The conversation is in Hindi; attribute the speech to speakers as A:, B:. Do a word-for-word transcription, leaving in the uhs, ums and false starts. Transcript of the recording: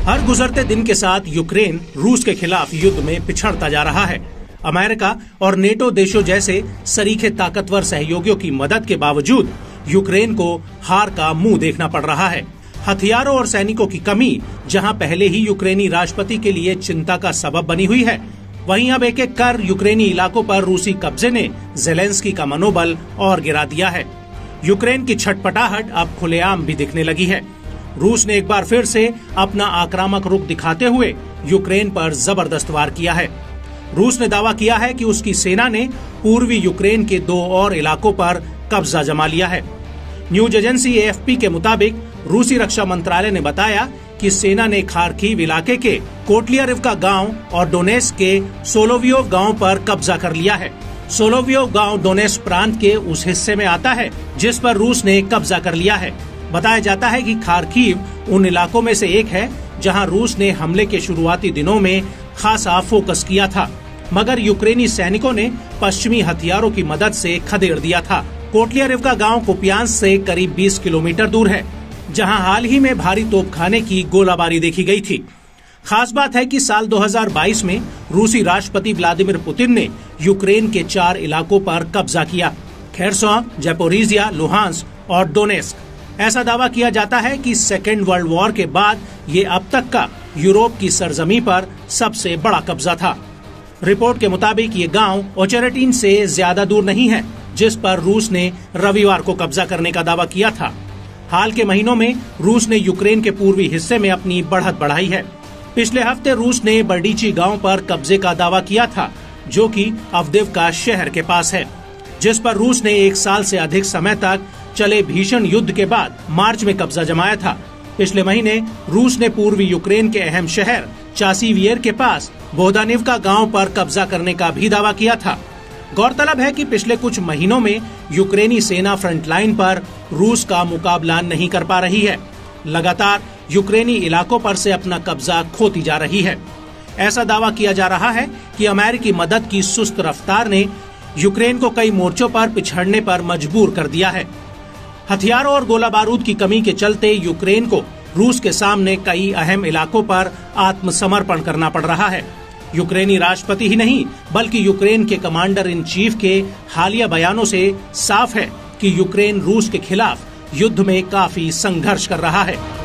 A: हर गुजरते दिन के साथ यूक्रेन रूस के खिलाफ युद्ध में पिछड़ता जा रहा है। अमेरिका और नेटो देशों जैसे सरीखे ताकतवर सहयोगियों की मदद के बावजूद यूक्रेन को हार का मुंह देखना पड़ रहा है। हथियारों और सैनिकों की कमी जहां पहले ही यूक्रेनी राष्ट्रपति के लिए चिंता का सबब बनी हुई है, वहीं अब एक एक कर यूक्रेनी इलाकों पर रूसी कब्जे ने ज़ेलेंस्की का मनोबल और गिरा दिया है। यूक्रेन की छटपटाहट अब खुलेआम भी दिखने लगी है। रूस ने एक बार फिर से अपना आक्रामक रुख दिखाते हुए यूक्रेन पर जबरदस्त वार किया है। रूस ने दावा किया है कि उसकी सेना ने पूर्वी यूक्रेन के दो और इलाकों पर कब्जा जमा लिया है। News agency A F P के मुताबिक रूसी रक्षा मंत्रालय ने बताया कि सेना ने खार्किव इलाके के कोटलियारिवका गांव और डोनेस्क के सोलोवियोव गांव पर कब्जा कर लिया है। सोलोवियोव गांव डोनेस्क प्रांत के उस हिस्से में आता है जिस पर रूस ने कब्जा कर लिया है। बताया जाता है कि खार्किव उन इलाकों में से एक है जहां रूस ने हमले के शुरुआती दिनों में खासा फोकस किया था, मगर यूक्रेनी सैनिकों ने पश्चिमी हथियारों की मदद से खदेड़ दिया था। कोटलियारिवका गांव कुपियांस्क से करीब बीस किलोमीटर दूर है, जहां हाल ही में भारी तोपखाने की गोलाबारी देखी गई थी। खास बात है कि साल दो हज़ार बाईस में रूसी राष्ट्रपति व्लादिमीर पुतिन ने यूक्रेन के चार इलाकों पर कब्जा किया, खेरसोन, ज़ैपोरिज़िया, लुहांस्क और डोनेस्क। ऐसा दावा किया जाता है कि सेकेंड वर्ल्ड वॉर के बाद ये अब तक का यूरोप की सरजमी पर सबसे बड़ा कब्जा था। रिपोर्ट के मुताबिक ये गांव ओचेरेटिन से ज्यादा दूर नहीं है, जिस पर रूस ने रविवार को कब्जा करने का दावा किया था। हाल के महीनों में रूस ने यूक्रेन के पूर्वी हिस्से में अपनी बढ़त बढ़ाई है। पिछले हफ्ते रूस ने बर्डीची गांव पर कब्जे का दावा किया था, जो कि अवदिव्का शहर के पास है, जिस पर रूस ने एक साल से अधिक समय तक चले भीषण युद्ध के बाद मार्च में कब्जा जमाया था। पिछले महीने रूस ने पूर्वी यूक्रेन के अहम शहर चासीवियर के पास बोहदानिवका गांव पर कब्जा करने का भी दावा किया था। गौरतलब है कि पिछले कुछ महीनों में यूक्रेनी सेना फ्रंटलाइन पर रूस का मुकाबला नहीं कर पा रही है, लगातार यूक्रेनी इलाकों पर से अपना कब्जा खोती जा रही है। ऐसा दावा किया जा रहा है कि अमेरिकी मदद की सुस्त रफ्तार ने यूक्रेन को कई मोर्चों पर पिछड़ने पर मजबूर कर दिया है। हथियारों और गोला बारूद की कमी के चलते यूक्रेन को रूस के सामने कई अहम इलाकों पर आत्मसमर्पण करना पड़ रहा है। यूक्रेनी राष्ट्रपति ही नहीं बल्कि यूक्रेन के कमांडर इन चीफ के हालिया बयानों से साफ है कि यूक्रेन रूस के खिलाफ युद्ध में काफी संघर्ष कर रहा है।